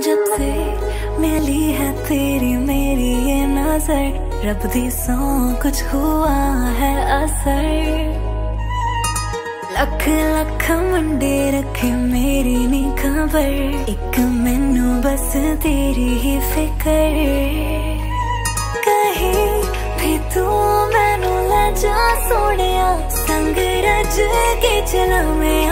जब से मिली है तेरी मेरी ये नजर, रब दी सौ कुछ हुआ है असर। लख लख मुंडे रखे मेरी नी खबर, एक मैनू बस तेरी ही फिकर। कहीं भी तू मैनू ले जा सोनिया, संग रज के चला मैं